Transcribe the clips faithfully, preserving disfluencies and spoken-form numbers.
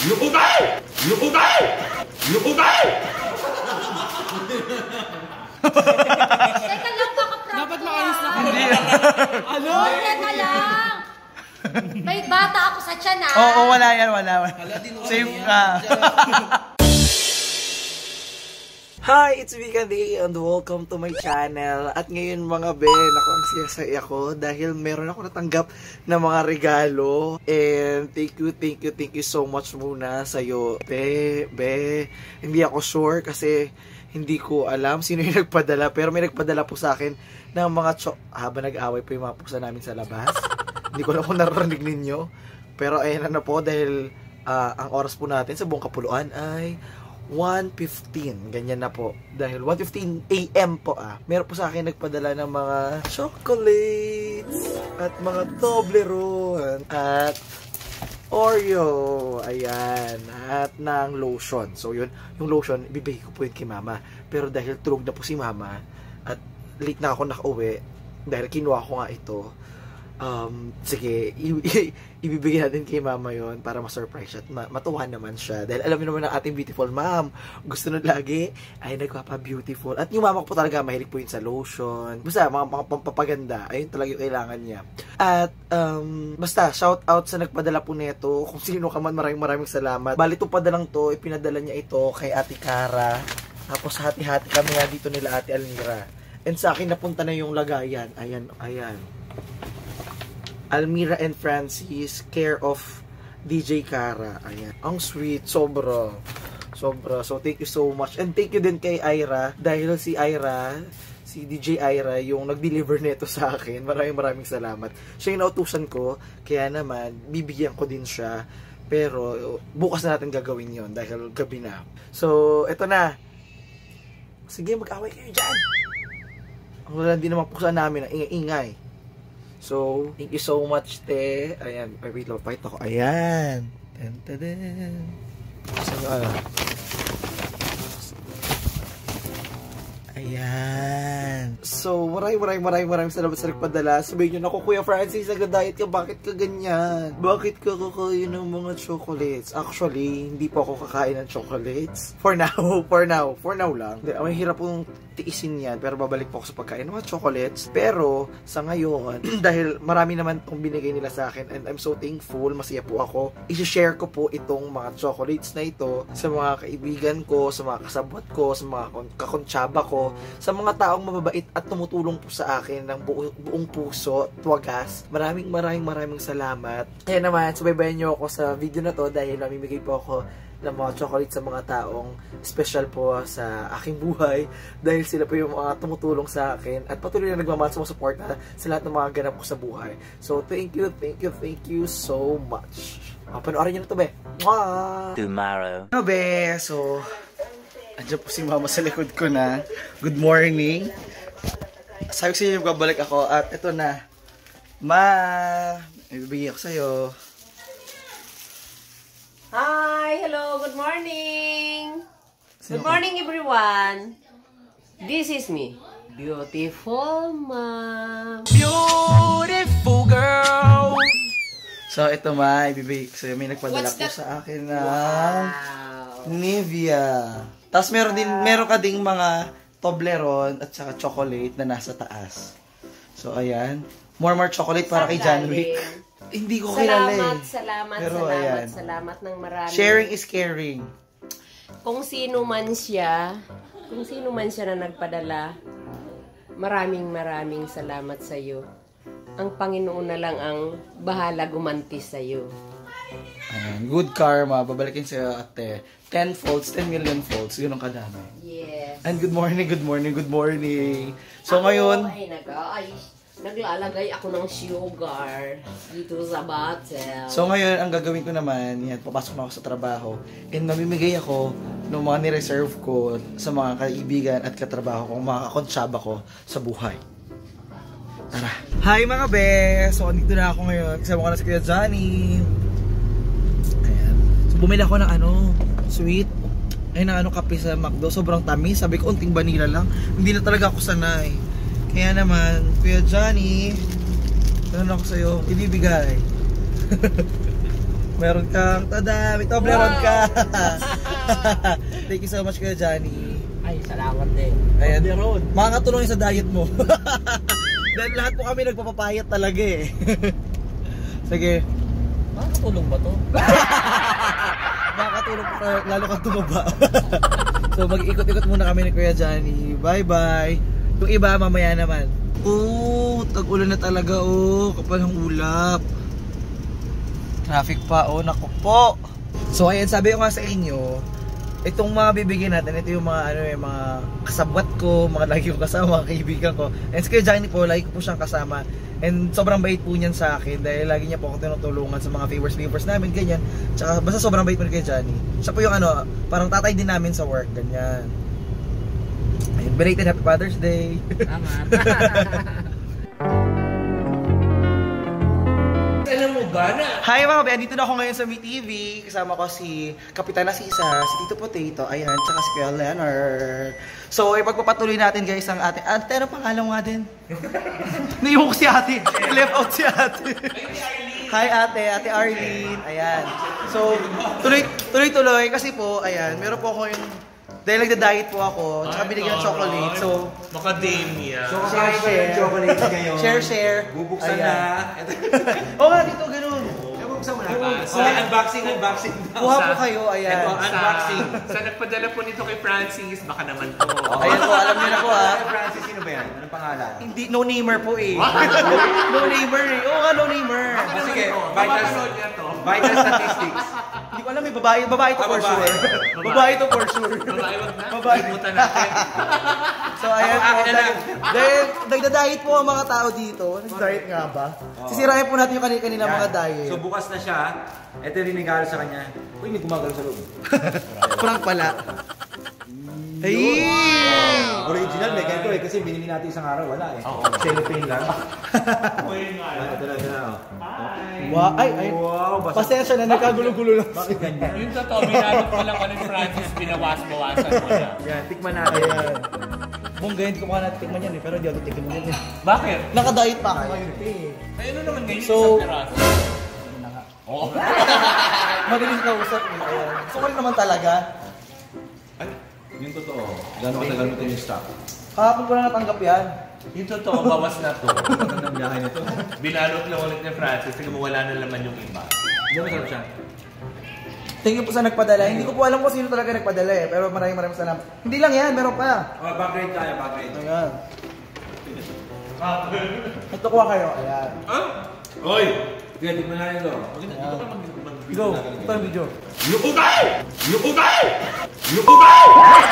Lukugay! Lukugay! Lukugay! Teka lang, makaprop. Dapat maayos na ka. Ano? Teka lang. May bata ako sa tiyan, ha? Oo, oh, oh, wala yan, wala. Safe ka. Hi, it's Vika Day and welcome to my channel. At ngayon mga Ben, ako ang siyasay ako dahil meron ako natanggap na mga regalo. And thank you, thank you, thank you so much muna sa'yo. Be, be, hindi ako sure kasi hindi ko alam sino yung nagpadala. Pero may nagpadala po sa akin ng mga chok... Habang nag-away po yung mga pusa namin sa labas. Hindi ko alam kung narinig ninyo. Pero ayan na po dahil uh, ang oras po natin sa buong kapuluan ay one fifteen, ganyan na po. Dahil one fifteen A M po ah. Meron po sa akin nagpadala ng mga chocolates at mga Toblerone at Oreo. Ayan. At ng lotion. So yun, yung lotion, ibibigay ko po yun kay mama. Pero dahil tulog na po si mama at late na ako nakauwi, dahil kinuha ko nga ito, Um, sige, ibibigay natin kay mama yon para ma-surprise siya at ma matuwa naman siya. Dahil alam niyo naman ang ating beautiful mom, gusto na lagi ay nagpapa-beautiful. At yung mama ko po talaga, mahilig po yun sa lotion. Basta, mga, mga pampapaganda, ayun talaga yung kailangan niya. At, um, basta, shout out sa nagpadala po nito. Kung sino ka man, maraming maraming salamat. Bali, itong padalang to, ipinadala niya ito kay Ate Cara. Tapos, hati-hati kami nga dito nila Ate Almira. And sa akin, napunta na yung lagayan. Ayan, ayan. Almira and Francis, care of D J Cara. Ayan. Ang sweet. Sobra. Sobra. So, thank you so much. And thank you din kay Ira. Dahil si Ira, si D J Ira, yung nag-deliver nito sa akin. Maraming maraming salamat. Siya yung nautusan ko. Kaya naman, bibigyan ko din siya. Pero, bukas na natin gagawin yon dahil gabi na. So, eto na. Sige, mag-away kayo dyan. Ang wala din naman pusa namin ang ingay-ingay. So, thank you so much, te. Ayan, wait lang, fight ako. Ayan. Ten, ten, ten. So, uh, ayan. So, maraming maraming maraming maraming salamat sa nagpadala. Sabihin nyo, naku, Kuya Francis, nag-diet ka, bakit ka ganyan? Bakit ka kakain ng mga chocolates? Actually, hindi po ako kakain ng chocolates. For now, for now, for now lang. May hirap pong tiisin yan, pero babalik po ako sa pagkain ng mga chocolates. Pero, sa ngayon, dahil marami naman itong binigay nila sa akin, and I'm so thankful, masaya po ako, i-share ko po itong mga chocolates na ito sa mga kaibigan ko, sa mga kasabot ko, sa mga kakontsaba ko, sa mga taong mababait at tumutulong po sa akin ng bu buong puso at wagas. Maraming maraming maraming salamat. Kaya naman, subaybayan nyo ako sa video na to dahil namimigay po ako ng mga chocolate sa mga taong special po sa aking buhay dahil sila po yung mga tumutulong sa akin at patuloy na nagmamahal sa mga suporta sa lahat ng mga ganap ko sa buhay. So, thank you, thank you, thank you so much. Uh, panoorin nyo na to, be. Mwah! Tomorrow. Ano, be? So, andyan po si mama sa likod ko na. Good morning. Sabi ko sa inyo, babalik ako at ito na. Ma, ibibigay ako sa'yo. Hi! Hello! Good morning! Good morning, everyone! This is me. Beautiful mom! Beautiful girl! So, ito ma, ibibigay ko sa'yo. May nagpadala po sa akin na Wow! Nivea. Tapos meron din, meron ka ding mga Toblerone at saka chocolate na nasa taas. So, ayan. More more chocolate para kay John Wick. Hindi ko kilala eh. Salamat, salamat, Pero, salamat, ayan. salamat ng marami. Sharing is caring. Kung sino man siya, kung sino man siya na nagpadala, maraming maraming salamat sa iyo. Ang Panginoon na lang ang bahala gumanti sa iyo. Ayan. Good karma. Babalikin sa'yo ate. ten folds, ten million folds. Yun ang kadami. Yes. And good morning, good morning, good morning. So ako, ngayon, ay, nag ay, naglalagay ako ng sugar dito sa bottle. So ngayon, ang gagawin ko naman, yan, papasok na ako sa trabaho. And mamimigay ako ng mga nireserve ko sa mga kaibigan at katrabaho ko, mga kakontsaba ko sa buhay. Tara. Hi mga be! So, andito na ako ngayon. Kasama ko na si Kuya Johnny. Ayan. So, bumili ako ng ano, sweet. Ay, na ano, kape sa McDo. Sobrang tamis. Sabi ko, unting vanilla lang. Hindi na talaga ako sanay. Kaya naman, Kuya Johnny, ano ako sa'yo, ibibigay. Meron kang, tada, may Toblerone ka. Thank you so much Kuya Johnny. Ay, salamat din. Ayan, makakatulong yun sa diet mo. Dahil lahat po kami nagpapapayat talaga eh. Sige. Makakatulong ba to? Makakatulong po lalo kang tumaba. So mag-ikot-ikot muna kami ni Kuya Johnny. Bye bye. Yung iba mamaya naman. Oh, tag-ulan na talaga oh. Kapal ng ulap. Traffic pa oh, naku po. So ayan, sabi ko nga sa inyo, itong mga bibigyan natin, ito yung mga ano yung mga kasabwat ko, mga lagi ko kasama, mga kaibigan ko. And si Kuya Johnny po, lagi ko po siyang kasama. And sobrang bait po niyan sa akin dahil lagi niya po ako tinutulungan sa mga favors favors namin, ganyan. Tsaka basta sobrang bait po ni Kuya Johnny. Siya po yung ano, parang tatay din namin sa work, ganyan. Ayun, belated Happy Father's Day. Tama. Hi mga be, dito na ako ngayon sa Mi T V. Kasama ko si Kapitana Sisa, si Tito Potato, ayan, tsaka si Kuya Leonard. So, ipagpapatuloy natin guys ang ating... Ate, ano pangalan nga din? Naiwan ko si ate. Left out si ate. Hi ate, ate Arlene. Ayan. So, tuloy, tuloy-tuloy kasi po, ayan, meron po ako yung... Dahil nagda-diet po ako, tsaka binigyan ng chocolate. So, Macadamia. So, kakain ko yung chocolate ngayon. Share, share. Bubuksan Ayan. na. Oo nga, dito ganun. Bubuksan mo na. So, unboxing, unboxing. Kuha po kayo, ayan. Ito, unboxing. Sa nagpadala po nito kay Francis, baka naman po. Ayan po, alam niyo na po ha. Francis, sino ba yan? Anong pangalan? Hindi, no-namer po eh. No-namer eh. Oo nga, no-namer. Ah, sige, Vital vital, niya to. vital statistics. Hindi ko alam eh, babae, babae to Ah, for babae. sure. Babae to for sure. Babae, wag na. Babae. Ibutan natin. So ayan Ako, po, akin na dahil, lang. dahil nagda-diet po ang mga tao dito. Nag-diet nga ba? Sisirahin po natin yung kanila mga Yan. diet. So, bukas na siya. Ito yung regalo sa kanya. Uy, may gumagalaw sa loob. Prank pala. Ay! Original, may ganito eh. Kasi binili natin isang araw, wala eh. Oo. Cellophane lang. Kumain nga. Ah, ito na, ito na. Oh. Wow, ay, ay. Wow, basta. Pasensya na, nagkagulo-gulo lang. Bakit ganyan? Yung totoo, binalot ko lang ka ni Francis, binawas-bawasan mo siya. Yan, tikman natin. Ayan. Bongga, hindi ko pa natitikman yan eh, pero hindi ako titikman yan eh. Bakit? Nakadiet pa ako ngayon eh. Ay, ano naman ngayon So- isang piraso? Oo. Madaling kausap eh. Ayan. So, ano naman talaga? Ay, yung totoo. Gano'n katagal mo ito yung stock? Kahapon ko na natanggap yan. Yung totoo, bawas na to. Ang ng biyahe nito. Binalot lang ulit ni Francis, sige mo wala na laman yung iba. Hindi mo sarap siya. Thank you po sa nagpadala. Hindi ko po alam kung sino talaga nagpadala eh. Pero maraming maraming salamat. Hindi lang yan, meron pa. Oh, backgrade tayo, backgrade. Ayan. Nagtukuha kayo. Ayan. Huh? Oy! Kaya tikman natin ito. Go. Ito ang video. Lukubay! Lukubay! Lukubay!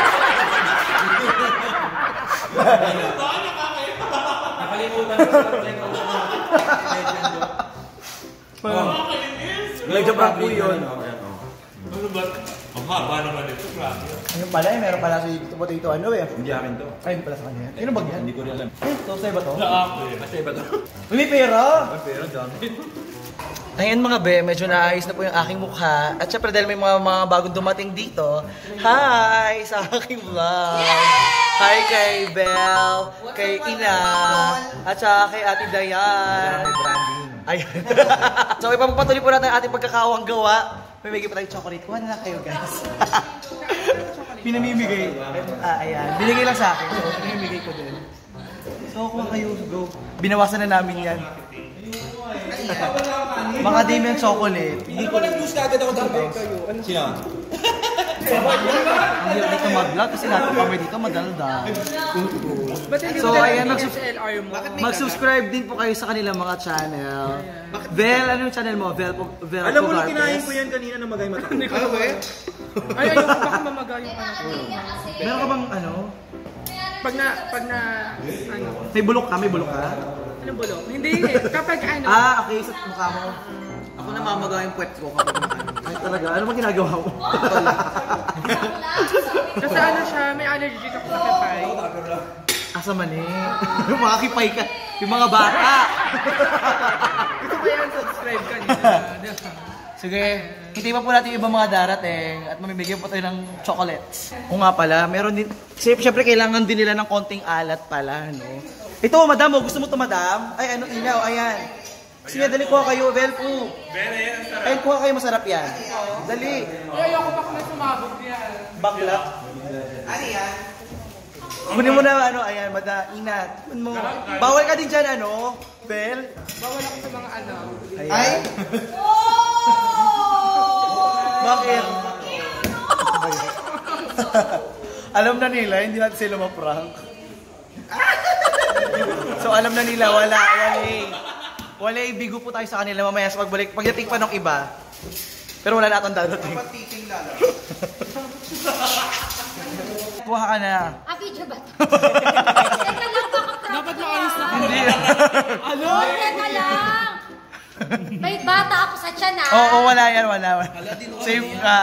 Nakalimutan ko sa legend ko. Medyo prank po yun. Ano ba? Ang haba naman ito, grabe. Ayun pala eh, meron pala si Tito Potato ano eh. Hindi akin to. Ay, hindi pala sa kanya. Sino ba yan? Hindi ko rin alam. Eh, ito, sa'yo ba to? Sa ako eh. Kasi iba to. May pera! Ay, pero dami. Ayan mga be, medyo naayos na po yung aking mukha. At syempre dahil may mga, mga bagong dumating dito, hi sa aking vlog! Hi kay Belle, kay Ina, at saka kay Ate Dayan. May branding. Ayan. So ipapatuloy po natin ang ating pagkakawang gawa. May bigay pa tayong chocolate. Kuha na lang kayo guys. Pinamimigay. Ah, ayan. Binigay lang sa akin. So pinamimigay ko din. So kuha kayo. Go. Binawasan na namin yan. Mga Damian chocolate. Hindi ko nag-lose ka agad ako dati kayo. Ano sino? ang hirap dito mag-vlog kasi lahat kami dito madaldal. So ayan, mag- mag-subscribe din po kayo sa kanilang mga channel. Vel, ano yung channel mo? Vel, Vel Alam mo, Pogartes. kinain ko yan kanina na magay mata. Ano ba eh? Ay, ayoko baka mamaga yung anak ko. Meron ka bang ano? Pag na, pag na, ano, May bulok ka? May bulok ka? ano bulok? Hindi eh, kapag ano, Ah, okay. Sa mukha mo. Ako namamaga yung puwet ko kapag kumakain. Ay talaga, ano ba ginagawa mo? kasi ano siya, may allergy ako sa kipay. Asa man eh. Yung mga kipay ka. Yung mga bata. Gusto ko yan, subscribe ka nila. Sige, hindi pa po natin yung ibang mga darating at mamimigyan po tayo ng chocolates. O nga pala, meron din, siyempre kailangan din nila ng konting alat pala, no? Ito, madam, oh, gusto mo to madam? Ay, ano, ilaw, ayan. Sige, dali kuha kayo, Vel po. Ay, kuha kayo, masarap yan. Dali. Ayoko pa kung sumabog yan. Bakla. Ano yan? Kunin mo na, ano, ayan, mada, inat. Mo. Bawal ka din dyan, ano, Vel? Bawal ako sa mga ano. Ay? Bakit? Alam na nila, hindi natin sila ma-prank. So, alam na nila, wala, wala eh. Wala eh, bigo po tayo sa kanila mamaya sa pagbalik. Pagdating pa ng iba. Pero wala na atong dadating. Kuha ka na. Ah, video ba? Teka lang, baka prank. Dapat maayos na. Hindi. Ano? Teka lang. May bata ako sa tiyan, ah. Oo, oh, wala yan, wala. wala. Save ka.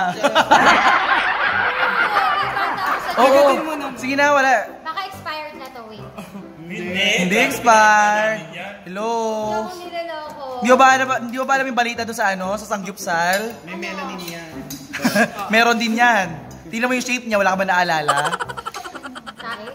May bata ako sa Oo, tiyan. oh, sige na, wala. Baka expired na to, wait. Hindi expired. Hello. Hindi ako niloloko. Hindi ba alam, hindi ba alam yung balita doon sa ano, sa Sanggupsal? May melanin yan. Meron din yan. Tingnan mo yung shape niya, wala ka ba naalala? Tae?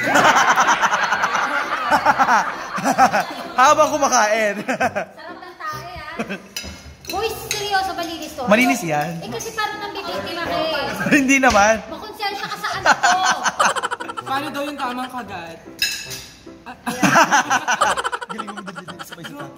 Habang kumakain. Sarap ng tae, ah. Boy, seryoso, malinis to. Malinis yan? Eh, kasi parang nambibiktima ka eh. Hindi naman. Makonsensya ka sa anak ko. Paano daw yung tamang kagat? Galing mo din din sabay sa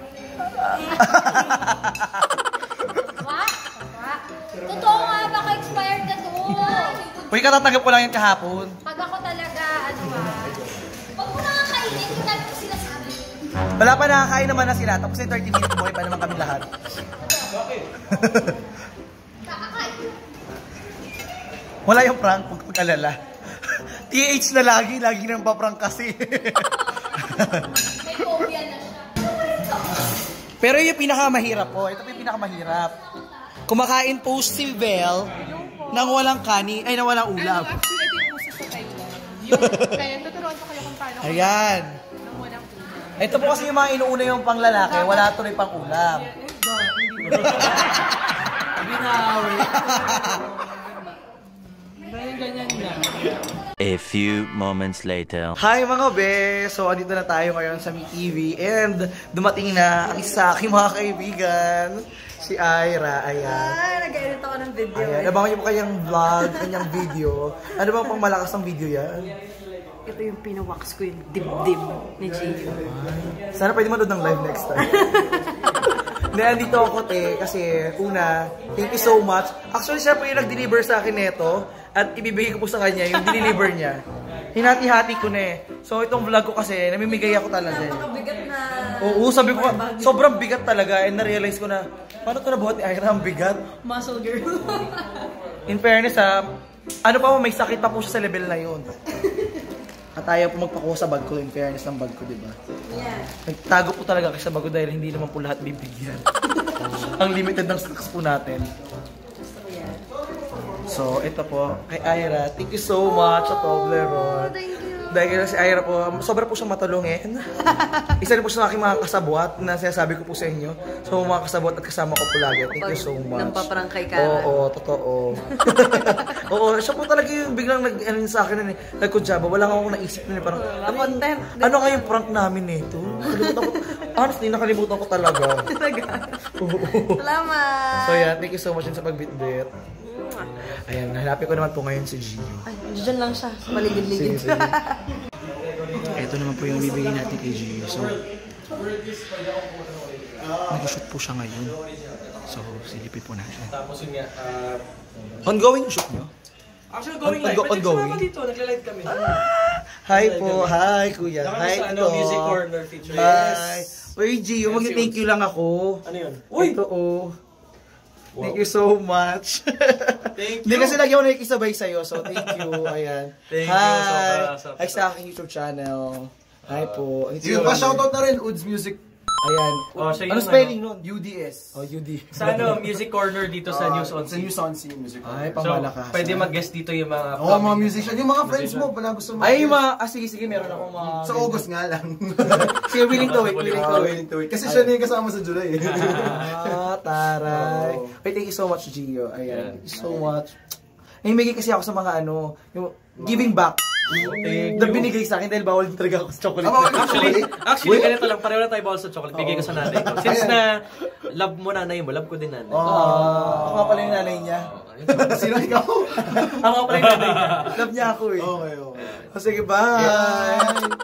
What? What? Totoo nga, baka expired na to. Uy, katatanggap ko lang yan kahapon. Pag ako talaga, ano ah. Huwag mo nakakainin, kung lagi ko sinasabi. Wala pa nakakain naman na sila. Tapos yung thirty minutes boy pa naman kami lahat. Bakit? Kakakain. Wala yung prank, huwag mag-alala. T H na lagi, lagi nang paprank kasi. May phobia na siya. Pero yung pinakamahirap po, ito po yung pinakamahirap. Kumakain po si Vel nang walang kanin, ay nang walang ulam. Actually, ito yung uso sa Thailand. Yung, kaya tuturuan ko kayo kung paano. Ayan. Nang walang ulam. Ito po kasi yung mga inuuna yung pang lalaki, wala tuloy pang ulam. Binawi. Ganyan na. A few moments later. Hi mga be! So, andito na tayo ngayon sa Mi T V and dumating na ang isa sa aking mga kaibigan, si Ira. Ayan. Ay, nag-edit ako ng video. Ayan. Abangan niyo po kanyang vlog, kanyang video. Ano bang pang malakas ang video yan? Ito yung pinawax ko yung dibdib ni Gio. Sana pwede manood ng live next time. Hindi, andito ako te, kasi una, thank you so much. Actually, siya po yung nag-deliver sa akin neto at ibibigay ko po sa kanya yung deliver niya. Hinati-hati ko na eh. So, itong vlog ko kasi, namimigay ako talaga eh. Napakabigat na... Oo, sabi ko, sobrang bigat talaga and na-realize ko na, paano ito nabuhat ni Ira ang bigat? Muscle girl. In fairness ha, ano pa mo, may sakit pa po siya sa level na yun. At ayaw po magpakuha sa bag ko, in fairness ng bag ko, di ba? Yeah. Nagtago po talaga kasi sa bag ko dahil hindi naman po lahat bibigyan. Ang limited ng stocks po natin. So, ito po, kay Ira, thank you so much sa Toblerone. Thank you. Dahil si Ira po, sobra po siyang matulungin. Isa rin po sa aking mga kasabwat na sinasabi ko po sa inyo. So, mga kasabwat at kasama ko po lagi. Thank you so much. Nampaprang kay Kara. Oo, totoo. Oo, siya po talaga yung biglang nag-ano sa akin, eh, nagkudyaba. Wala akong naisip na eh. Parang, ano, content. ano kayong prank namin eh ito? Nakalimutan ko. Honestly, nakalimutan ko talaga. Talaga. Oo. Salamat. So yeah, thank you so much din sa pagbitbit. Ayan, hanapin ko naman po ngayon si Gio. Ay, dyan lang siya. Sa paligid-ligid. Sige, sige. Ito naman po yung bibigyan natin kay Gio. So, nag-shoot po siya ngayon. So, silipin po natin. Tapos yun nga, uh, Ongoing yung shoot nyo? Actually, going On- live. on- Pwede ongoing? sumama dito. Nagla-live kami. Hi po, hi kuya. Saka Hi sa ano, Tito. music corner feature. Hi. Uy, Gio, mag-thank you lang ako. Ano yun? Ito oh. Thank you so much. Thank Hindi you. kasi lagi ako nakikisabay sa'yo, so thank you. Ayan. Thank you, Hi. sobra, sobra. Hi sa aking YouTube channel. Hi po. Yung pa-shoutout na rin, Uds Music. Ayan. Oh, siya Ano yung spelling nun? U D S. Oh, U D. Sa ano, music corner dito sa News on Ah, Sa News on Scene Music Ay, So, pamalakas. pwede mag-guest dito yung mga... Oo, oh, mga musician. Yung mga friends mo, pala gusto mo. Ay, mga, ah, sige, sige, meron ako mga... Sa August nga lang. Sige, willing to wait, willing to Ah, wait. willing to wait. Kasi siya na yung kasama sa July eh. Ah, taray. Wait, thank you so much, Gio. Ayan, thank you so much. Namimigay kasi ako sa mga ano, yung giving back. Na binigay sa akin dahil bawal talaga ako sa chocolate. Actually, actually ganito lang, pareho na tayo bawal sa chocolate. Bigay ko sa nanay ko. Since na love mo nanay mo, love ko din nanay. Oh, ako nga pala yung nanay niya. Sino ikaw? Ako nga pala yung nanay niya. Love niya ako eh. Okay, okay. Oh, sige, bye!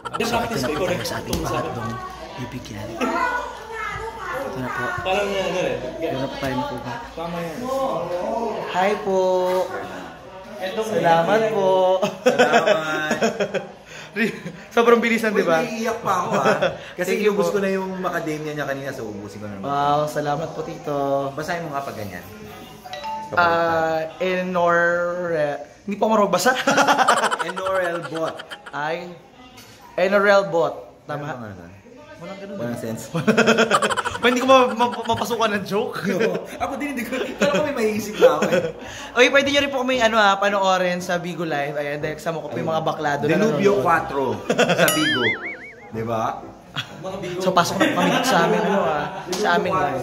Bibigyan. Ito na po. Parang ano eh. Hirap tayo na po ba? Tama yan. Hi po! Salamat po! Salamat. Sobrang bilisan, di ba? Uy, iiyak pa ako ha. Kasi Thank you inubos po. ko na yung macadamia niya kanina, so ubusin ko na naman. Wow, salamat po, Tito. Basahin mo nga pag ganyan. Ah, Enor... Hindi po ako magbasa. Enorel bot. Ay, Enorel bot. Tama. Tama. Walang ganun. Walang sense. Pa hindi ko ma ma mapasukan ng joke. Ako din, hindi ko. Kala ko may maiisip na ako eh. Okay, pwede nyo rin po kami ano, ah, panoorin sa Bigo Live. Ayan, dahil kasama ko po yung mga baklado. na Delubio nanonood. four sa Bigo. Diba? So, pasok na po kami dito sa amin. Ano, ah, sa amin live.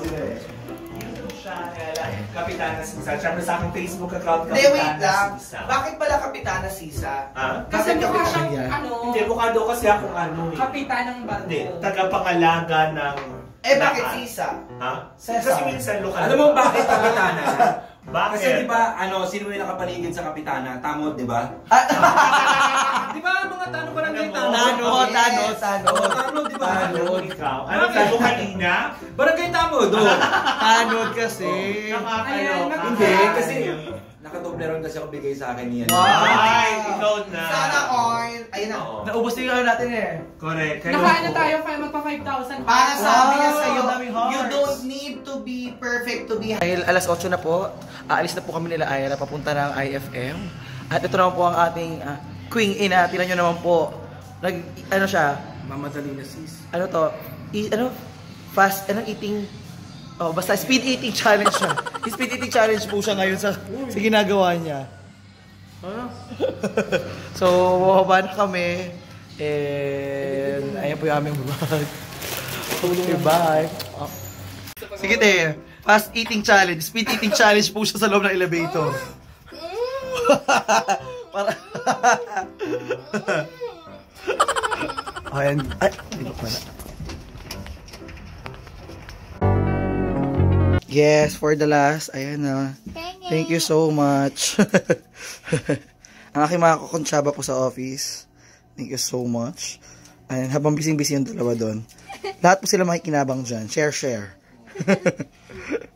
Kapitana Sisa. Siyempre sa aking Facebook account, Hindi, wait Kapitana lang. Sisa. Bakit pala Kapitana Sisa? Ha? Kasi mukha siyang, Yan. ano, Hindi, mukha daw kasi akong ano eh. kapitan ng barko. Hindi, tagapangalaga ng... Eh, bakit lahat. Sisa? Ha? Sesa. Kasi minsan lokal. Alam mo bakit kapitana? Bakit? Kasi di ba, ano, sino yung nakapaligid sa kapitana? Tamod, di ba? Di ba mga tanong parang ganito? Tano, Tano, Tano. Tamod, di ba? Ano ikaw? Ano sabi mo kanina? Barangay Tamod, oh. Tanod kasi. Nakakaloka. Hindi, kasi nakadoble ron kasi ako bigay sa akin niyan. Ay, ikaw na. Sana all. Ayun na. Oo. Naubos din yung natin eh. Correct. Kayo Nakaano po. tayo, magpa five thousand. Para sabi niya Wow, sa'yo, daming hearts. you don't need to be perfect to be... Dahil alas otso na po, aalis na po kami nila Ira papunta ng I F M. At ito naman po ang ating uh, Queen Ina. Tinan nyo naman po. Nag, ano siya? Mamadali na sis. Ano to? I, ano? Fast, ano eating? Oh, basta speed eating challenge siya. Speed eating challenge po siya ngayon sa, sa ginagawa niya. So, bababa na kami. And, ayan po yung aming vlog. Okay, bye. Oh. Sige, te. Fast eating challenge. Speed eating challenge po siya sa loob ng elevator. Para... Ayan. Ay, hindi ko pala. Yes, for the last. Ayan na. Thank you so much. Ang aking mga kukonsyaba po sa office. Thank you so much. Ayan, habang bising-busy yung dalawa doon. Lahat po sila makikinabang dyan. Share, share.